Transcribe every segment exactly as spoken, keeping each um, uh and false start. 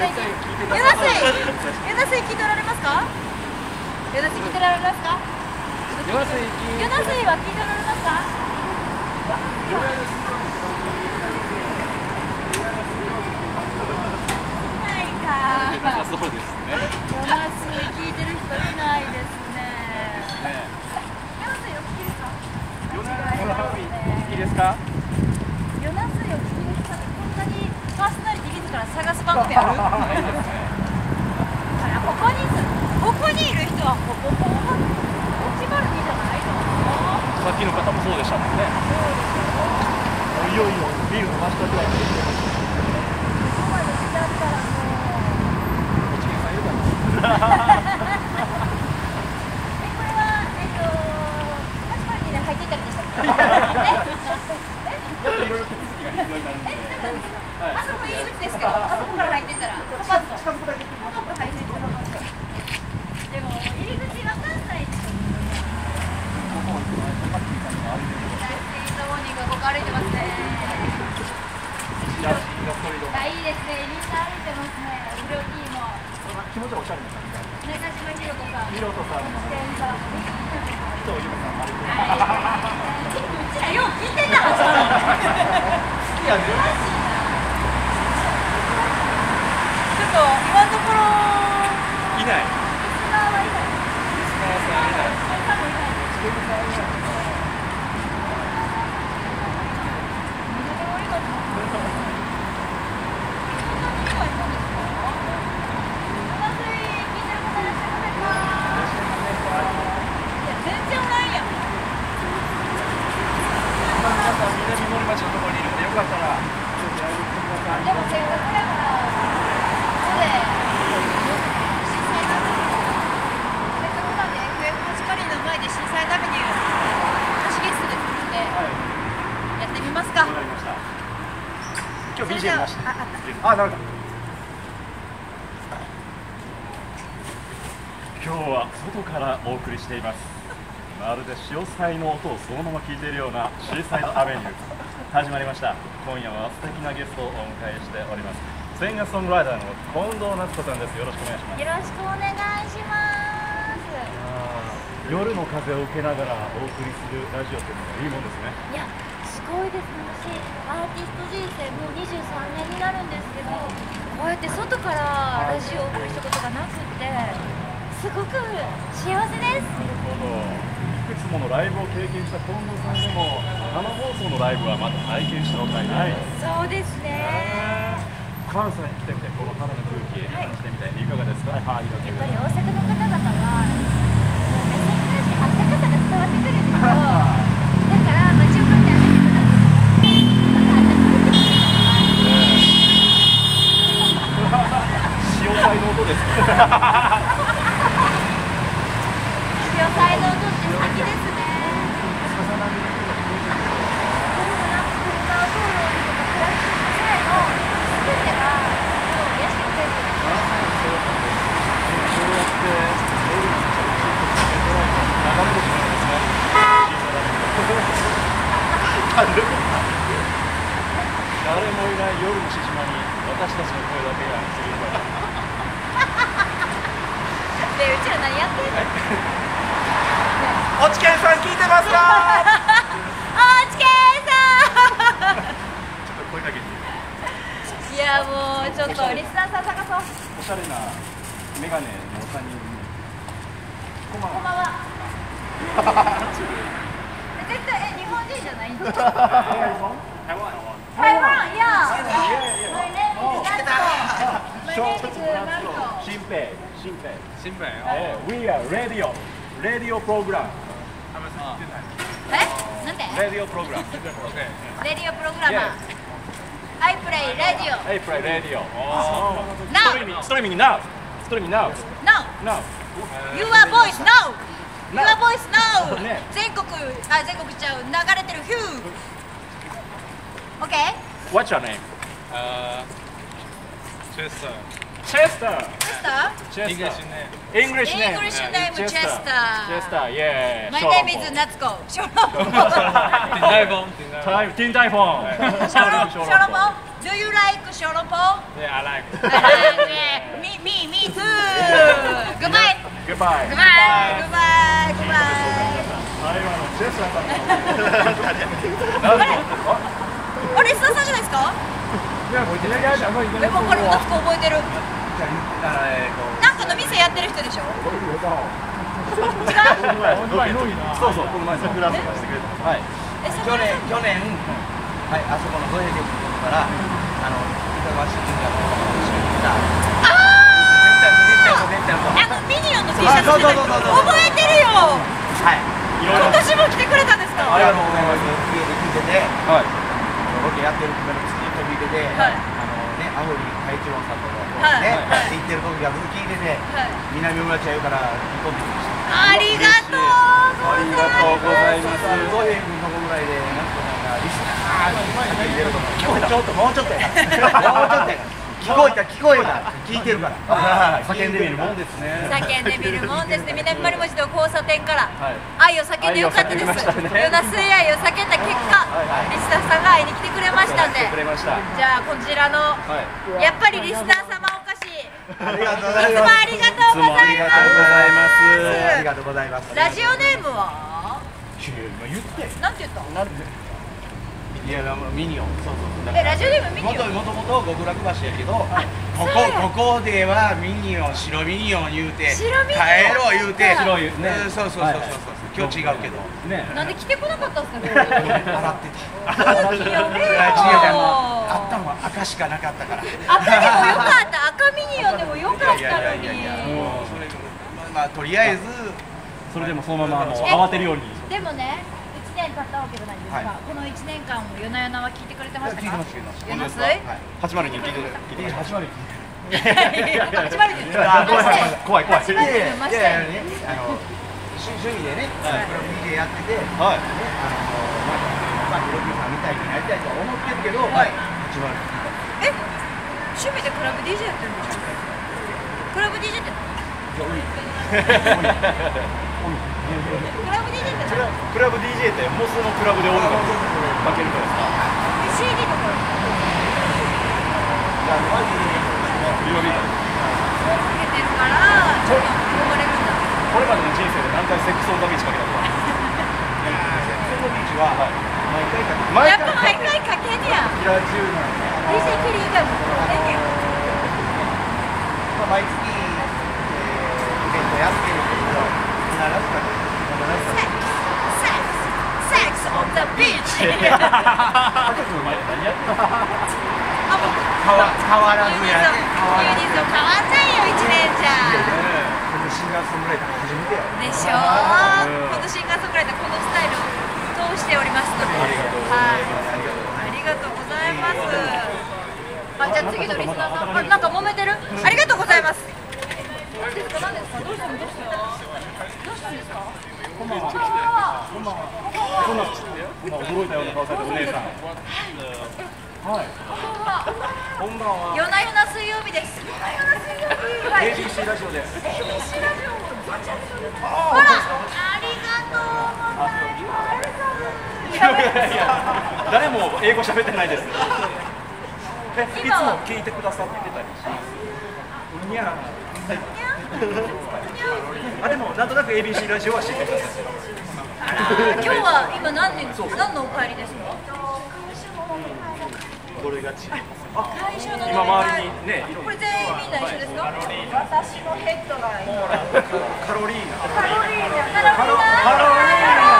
ヨナ水、ヨナ水聞いておられますか？ヨナ水聞いておられますか？ヨナ水は聞いておられますか？ないか。 そうですね。 ヨナ水聞いてる人いないですね。ヨナ水お聞きですか？ ヨナ水お聞きですか？ ヨナ水お聞きですか？こんなにパーソナリティ自ら探す番組ある？ここにここにいる人はここここいちまるにじゃないの？ さっきの方もそうでしたもんね。 いよいよビールの真下ぐらいに来てます。 ここまで来ちゃったらもう。 一元さんいるかな。 え、これはえっとはちまるにね入っていったりでしたっけ？ やっぱいろいろ手続きが必要になるんで。 あそこ入り口ですけど、あそこから入っていったらパパッとパパッと入っていったら。でも入り口わかんないですよ。ここ歩いてますね。あ、いいですね。みんな歩いてますね。色いいも。 気持ちおしゃれな感じ。 中島ひろ子さん。 ひろこさん。伊藤由美さん。 うちらよう聞いてんな。 いや、 詳しいな。ちょっと今のところ。 いない。 リスナーはいない。 リスナーさんいない。 多分いない。 今日 ビージーエム なし。あ、なるほど。 今日は外からお送りしています。まるで潮騒の音をそのまま聞いているようなシーサイドアベニュー始まりました。今夜は素敵なゲストをお迎えしております。シンガーソングライターの近藤夏子さんです。よろしくお願いします。 よろしくお願いします。 夜の風を受けながらお送りするラジオっていうのがいいもんですね。 いや、すごいですね。私アーティスト人生もうにじゅうさんねんになるんですけど、こうやって外からラジオをお送りしたことがなくてすごく幸せです。 なるほど。いくつものライブを経験した近藤さんでも生放送のライブはまだ体験したことがない。 そうですね。 関西に来てみてこの春の空気感じてみていかがですか？はい、 やっぱり大阪の方々は目線からしてあったかさが伝わってくるんですよ。だから街を見て歩いてください。 潮騒の音です。 潮騒の音って先ですね。 誰もいない夜のしじまに私たちの声だけが響いています。 で、うちら何やってんの？ おちけんさん聞いてますか？ おちけんさん。 ちょっと声かけて。 いや、もうちょっとリスナーさん探そう。 おしゃれなメガネのさんにん。こんばんこんばんは。 は。絶対え日本人じゃないんですか？ 台湾。 台湾、いや。My name is Natsuko. My name is Natsuko. 新平。新平。 新聞よ。 え、We are radio. Radio program. え？なんで？ Radio program. Radio programmer. I play radio. I play radio. Now. Streaming. Streaming now. Streaming now. No. Now. Your voice now. Your voice now. ね。 全国あ全国ちゃう流れてる Hugh. Okay. What's your name? Uh, Chester. Chester. Chester. English name. English name. English name Chester. Chester. Yeah. My name is Natsuko. ショロポン。 Din Tai Fung. Time. Din Tai Fung. ショロポン。 Do you like Shoropo? Yeah, I like it. I like it. Me, me, me too. Goodbye. Goodbye. Goodbye. Goodbye. Goodbye. あれはジェスさんだったあれ、リスナーさんじゃないですか？ いや、これいきなりあるじゃん。これいきなりえ、わかる。夏子覚えてる。 あえーとなんかの店やってる人でしょ？違う？ そうそう、この前桜とかしてくれた。はい。 え、 去桜年、去年、はい、あそこの五平でから、あの、板橋君が一緒に来た。 あ絶対そう、絶対そう、絶対そう。 あのミニオンの T シャツそうそうそうそうそう覚えてるよ。 はい。 今年も来てくれたんですか？ ありがとうございます。家で聞いてて、 はい。 ロケやってる時からずっと聞いてて、 はいあのね、アフリ海一郎さんとかはいね、 はい行ってる時がずっと聞いてて、 はい南村ちゃん言うから飛んできました。 ありがとうありがとうございます。 五平君のとこぐらいで、なんとかリスナーって言ってると聞こえた。ちょっともうちょっとや。もうちょっとや。聞こえた聞こえた聞いてるから。 叫んでみるもんですね。 叫んでみるもんですね。南丸文字の交差点からはい愛を叫んでよかったです。 愛を叫びましたねヨナスイ愛を叫んだ結果、リスナーさんが会いに来てくれましたんで、 来てくれました。 じゃあこちらのはい。 やっぱりリスナー様おかしい。いありがとうございつもます。 ありがとうございます。 ありがとうございます。 ラジオネームは言って。 なんて言った？ いや、ミニオン。そうそう。 え、ラジオネームミニオン。 もともと極楽橋やけど、ここそうやここではミニオン、白ミニオン言うて、 白ミニオン帰ろう言うて、 白いねうんそうそうそうそうそう。今日違うけど。 ね。 なんで来てこなかったんですか？今日洗ってた。 呼べよ。 いや違う違うあったのは赤しかなかったから。 赤でもよかった。赤ミニオンでもよかったのに。 いやいやいやいやもうそれまあとりあえずそれでもそのままあの慌てるように。 でもね、いちねん経ったわけじゃないですか。 はいこのいちねんかんも夜な夜なは聞いてくれてましたか？ 聞いてます聞いてます夜な水？ はちまるに聞いてくれ。聞いてくれ。はちまるに。 始まるです。 あ怖いマジで怖い怖い。 始まるいやいマジやいやで。 ねあの趣趣味でねプはいロ ディージェー やっててねはい。 あのまあまあヒロキさんみたいになりたいとは思ってるけどはい始まるえ、趣味でクラブ ディージェー やってるんですか？クラブ ディージェー って何？クラブ ディージェー って何？ クラブ ディージェー ってモスのクラブで音楽かけるからですか？ シーディー とか曜日つけてるからちょっと呼ばれるんだ。 これまでの人生で何回セックスオンザビーチかけたのか。 そのビーチは毎回かけ毎やっぱ毎回かけんねや。 キラー中なんでディージェー クリーがもうえんねや。 まあ毎月えーイベントやってるけど必ずかける必ずかけるセックス on the beach 赤く生まれ何やってたの？ あ、もう変わ変わらずユニやね変わらずゾン変わんないよ、いちねんじゃ。 このシンガーソングライター初めてやでしょう。このシンガーソングライター、このスタイルを通しておりますので。はい。ありがとうございます。あ、じゃあ次のリスナーさん、あ、なんか揉めてる。ありがとうございます。何ですか、何ですか、どうしたの、どうしたの。どうしたんですか。こんばんは。こんばんは。 そんな今驚いたような顔されたお姉さん。はい。こんばんは。 夜な夜な水曜日です。夜な夜な水曜日。はい。 エービーシー ラジオです。 エービーシー ラジオもバチャリほら、ありがとうございます。 いやいや誰も英語喋ってないです。え、いつも聞いてくださってたりします。にゃあ、でもなんとなく エービーシー ラジオは知ってくださってます。 今日は今何年何のお帰りですか。 どれが違いますか。 会社の今周りにね、 これ全員みんな一緒ですか。私のヘッドライン。 カロリーナ。 カロリーナ。カロリーナ。 カロリーナ。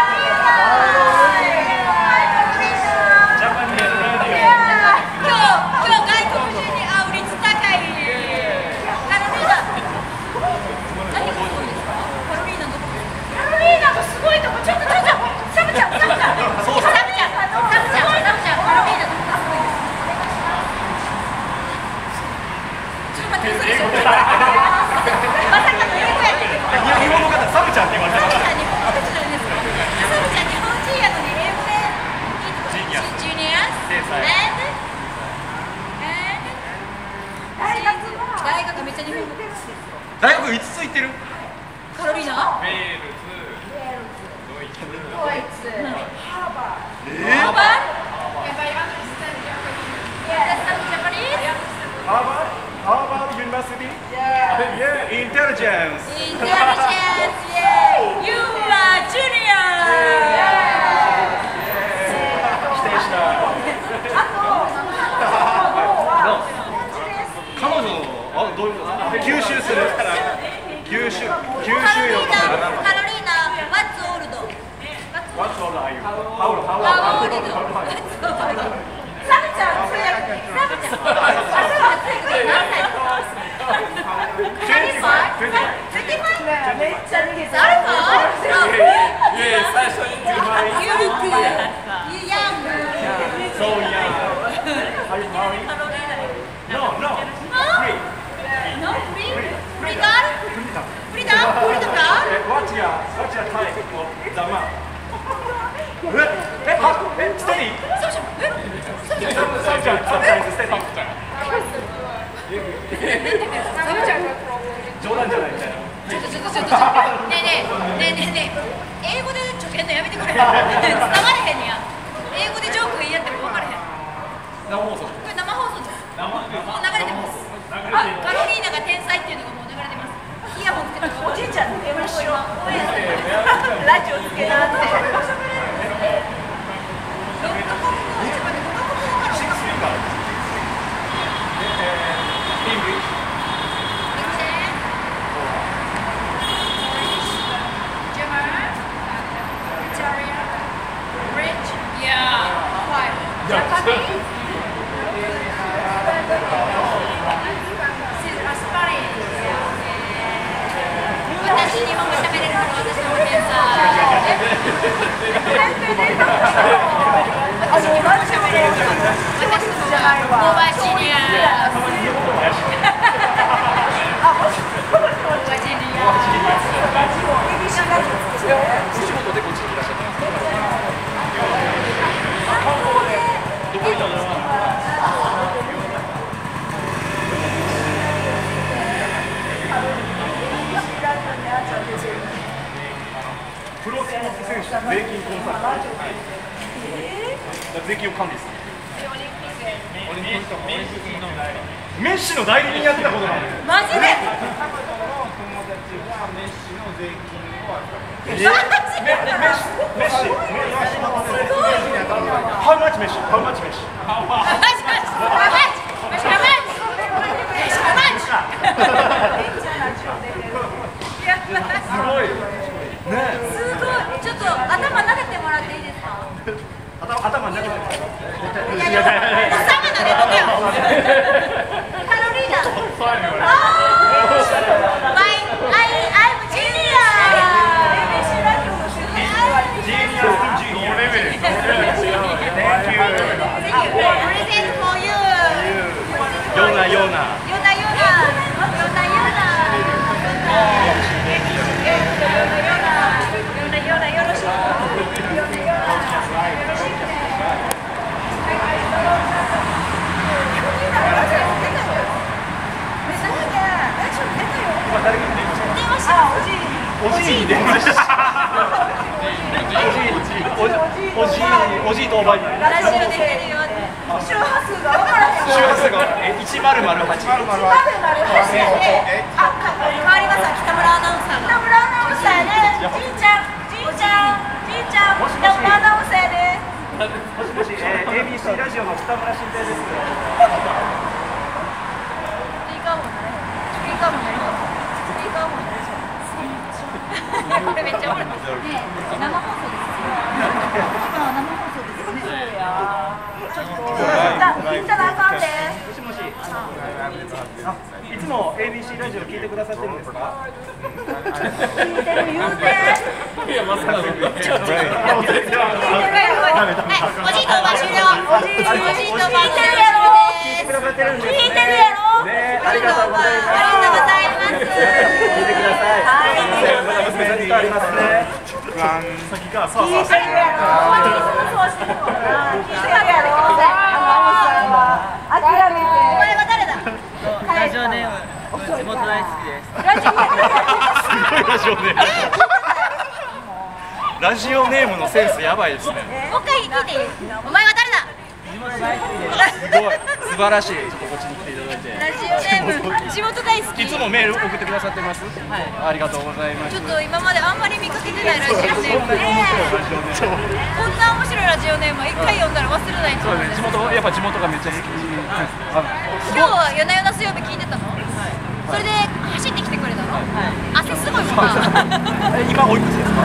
ジャパニーズラジオ。 今日今日外国人に会う率高い。カロリーナ。何がすごいですか。カロリーナのとこ。カロリーナがすごいとこ。ちょっとちょっと。サブちゃんサブちゃん。サブちゃんサブちゃんサブちゃんカロリーナのとこすごいです。ちょっと待って嘘でしょ。まさかの英語やってる。 日本の方、サブちゃんって言われてサブます。 ちゃん日本語じゃないですか。サブちゃん日本人やのに英語でいいとこ。ジュニアス。 天才。 大学は大学めっちゃ日本語。 大学いつつ行ってるカロリーナ。 ウェールズ、ドイツ、 ドイツ。ハーバー。ハーバー。 curiosity? Yeah. Intelligence. Intelligence, yeah. You are junior. 否定した。彼女のあどういうこと吸収する吸収吸収力カロリーナ What's old? What's old are you? How old? How How old? old? サブちゃん、それサブちゃん、あ、そう何歳ですか？めっちゃ逃げた。アルファ？ いやいや、最初に You look young. So young. Are you married? No, no. Free. No, free? Free girl? Free girl? Free girl? What's your What's your type of the man? えええステディサブちゃん、え？サブちゃん、 サブちゃんサブちゃんステディサブちゃん。 冗談じゃないみたいなちょっとちょっとちょっとねえねえねえねえねえ英語でちょけんのやめてくれ伝われへんねや英語でジョーク言い合っても分からへん生放送これ生放送です生もう流れてますあカロリーナが天才っていうのがもう流れてますイヤホンつけたおじいちゃんの電話しようラジオつけなってシックスフィンガーイングリッシュ私日本語喋れるから私の天才私日本語喋れる私のモバシニアモバシニアお仕事でこっちにいらっしゃったんですかどこ行ったんですかプロスポーツ選手、税金コンサルタント、税金を管理する。メッシの代理人やってたことなんです。 マジで？ メッシ、メッシ、How much メッシ？ How much メッシ？ How much? How much? How much? すごい。ね。 すごい。ちょっと頭撫でてもらっていいですか？ 頭頭撫でて。 いやいや。頭撫でとけよ。カロリーナ。ああ。My I I'm junior. ジーニアスジュニアレベル。Thank you. Present for you. ヨナヨナ。 ヨナヨナ。ヨナヨナ。 おじいに電話した。おじい、おじいとおばあに。 ラジオできてるよ。周波数が分からへん。 周波数がえ一丸丸八。 一丸丸八で、あ、変わります。北村アナウンサーが。北村アナウンサーね。じいちゃん、じいちゃん、じいちゃん。北村アナウンサーです。 もしもし、えー、エービーシー ラジオの北村新平です。スピーカーもなれへん。スピーカーもなれへん。スピーカーもなれへん。これめっちゃおもろい。ねえ、生放送です。今生放送ですね。そうや。ちょっと。聞いたらあかんで。 もしもし。あ、いつも エービーシー ラジオ聞いてくださってるんですか？ 聞いてる言うて。 いや、まさかの。 はい、おじいとおば終了。おじいとおば聞いてるやろ。 聞いてくださってるんです。 聞いてるやろ。 ね、ありがとうございます。 ありがとうございます。 聞いてください。 はい。 まだ娘さんにありますね。先からさあさあ。 聞いてるやろ。そうしてるもんな。聞いてるやろ。諦めて。お前は誰だ。 ラジオネーム、地元大好きです。 ラジオネーム。 すごいラジオネーム。ラジオネームのセンスやばいですね。 もう一回聞いていい？お前は誰だ。 地元大好きです。 すごい素晴らしい。ちょっとこっちに来ていただいて。 ラジオネーム地元大好き。 いつもメール送ってくださってます。はい。ありがとうございます。 ちょっと今まであんまり見かけてないラジオネームで、こんな面白いラジオネームは一回読んだら忘れないと思うんです。 地元やっぱ地元がめっちゃ好き。 今日は夜な夜な水曜日聞いてたの？それで走ってきてくれたの？汗すごいもんな。 今おいくつですか？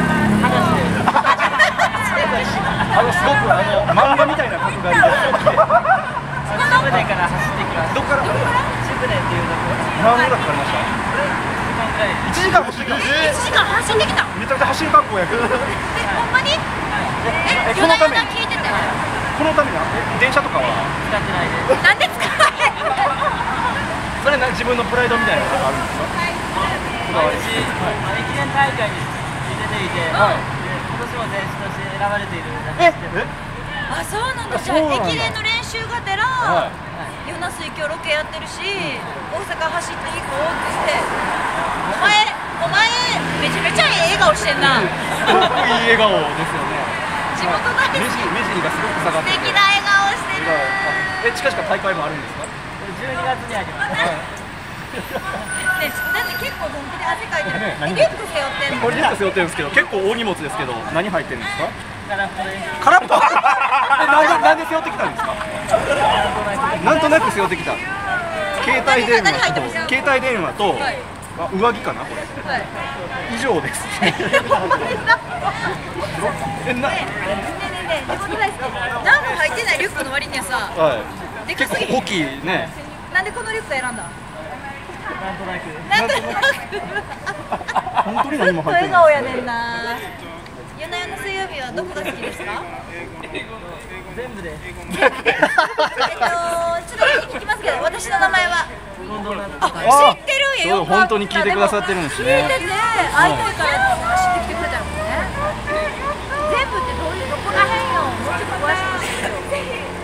あのすごくあの漫画みたいな角刈りで。 渋谷から走ってきます。 どこから？ 渋谷っていうところ。 何分ぐらいかかりました？いちじかん走ってきた。 いちじかん走ってきた。 めちゃくちゃ走る格好やけど。 え、ほんまに？え、 このために聞いてたよ。 このために電車とかは使ってないです。 なんで使わへんの？ それな自分のプライドみたいなのがあるんですか？ 私、駅伝大会に出ていて、今年も選手として選ばれているらしくて。 あ、そうなんだ。じゃあ駅伝の練習がてら、夜な水今日ロケやってるし、大阪走っていこうってして、お前、お前めちゃめちゃいい笑顔してんな。 すごくいい笑顔ですよね。 地元大好き。 目尻目尻がすごく下がってて。 素敵な笑顔してる。 え、近々大会もあるんですか？ じゅうにがつにあります。 ね、だって結構本気で汗かいてる。リュック背負ってんの？ これリュック背負ってるんですけど、結構大荷物ですけど、何入ってるんですか？ 空っぽです。 空っぽ。なんでなんで背負ってきたんですか？なんとなく背負ってきた。携帯電話と携帯電話とあ上着かなこれ。以上です。えな。 ねえねえねえ、地元大好き。何も入ってないリュックの割にはさ、 はい。 でかすぎ。 結構大きいね。 なんでこのリュック選んだ？ なんとなく。 なんとなく。 本当に何も入ってない。 笑顔やねんな。夜な夜な水曜日はどこが好きですか？ 全部です。 えっと、ちょっと聞きますけど、私の名前は。あ、知ってるよ。 本当に聞いてくださってるんですね。 聞いてて、会いたいから走ってきてくれたのね。全部ってどういうとこらへんよ。もうちょっと詳しく教えてよ。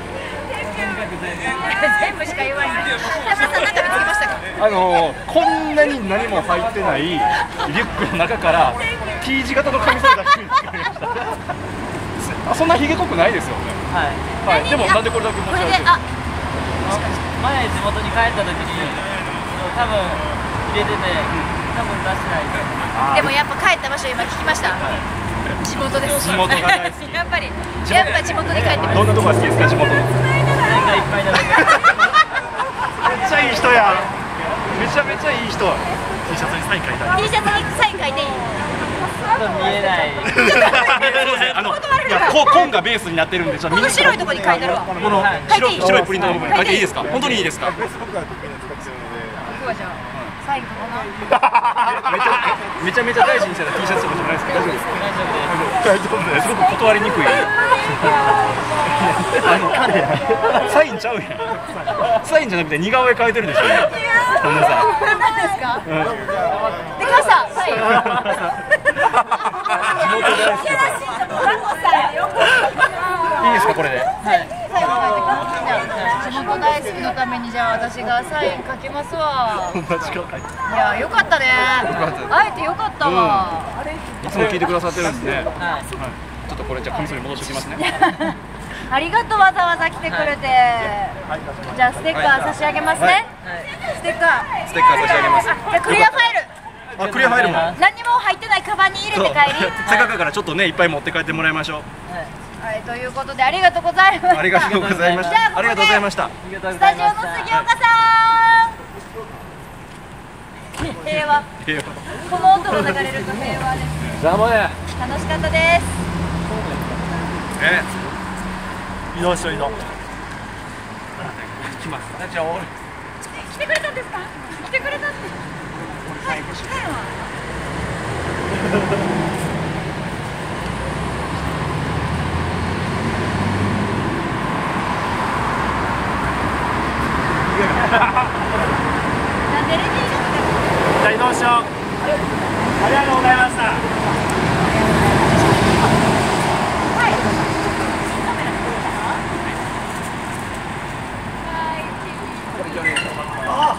全部しか言わない。田村さん、なんか見つけましたか？ あのこんなに何も入ってないリュックの中から T 字型のカミソリ出してるんですか？あ、そんなひげ濃くないですよね。 はい。 はい。でもなんでこれだけ持ち歩いてる？ あ、 前地元に帰った時に多分入れてて多分出してないです。 でもやっぱ帰った場所今聞きました。地元です。 地元が大好き。 やっぱりやっぱ地元に帰ってます。 どんなとこが好きですか？地元の。 年がいっぱいだらけ。 めっちゃいい人や。めちゃめちゃいい人。T シャツにサイン書いた。 T シャツにサイン書いていい？ 見えない。 あのいやこ紺がベースになってるんで、ちょっとこの白いところに書いてあるわ。 この白い白いプリントの部分に書いていいですか？本当にいいですか？ 僕はじゃあサインかな。 めちゃめちゃ大事にしてた T シャツとかじゃないですか？大丈夫ですか？ 大丈夫です。 すごく断りにくい。あのサインちゃうやん。サインじゃなくて似顔絵描いてるでしょ。ごめんなさい。 何ですか？できました。サイン。 いいですかこれで？ はい。サイン書いてください。地元大好きのためにじゃあ私がサイン書きますわ。いやよかったね。あえてよかったわ。 いつも聞いてくださってるんですね。はい。ちょっとこれじゃあカミソリ戻しておきますね。 ありがとう、わざわざ来てくれて。じゃあステッカー差し上げますね。ステッカー。 ステッカー差し上げます。 じゃあクリアファイル。 あ、クリアファイルも。 何にも入ってないカバンに入れて帰り。 せっかくだからちょっとねいっぱい持って帰ってもらいましょう。 はい、ということでありがとうございました。 ありがとうございました。ありがとうございました。 スタジオの杉岡さん。平和。 平和。 この音が流れると平和です。 邪魔や。 楽しかったです。 え。 移動しよう移動。 来ます。じゃあ俺。 来てくれたんですか？来てくれたって。はい、来たよ。なんでレディーがじゃあ移動しよう。ありがとうございました。 はい。 あ、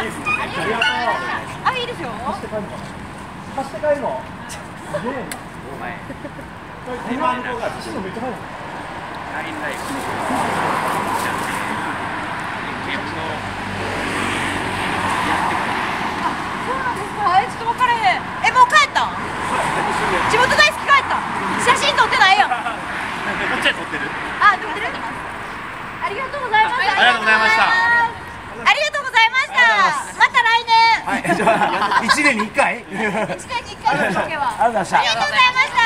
あ、いいですよ。 貸して帰るの。すげえな。お前。今の子が父のめっちゃ入る。 やりたい。 ございました。 ありがとうございました。また来年。 はい、じゃあ一年に一回。 一年に一回のロケは。 ありがとうございました。 ありがとうございました。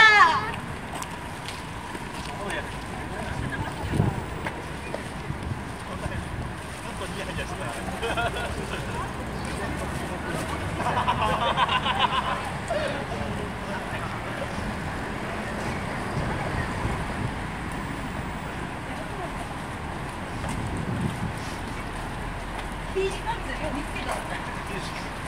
ビージカツ見つけた。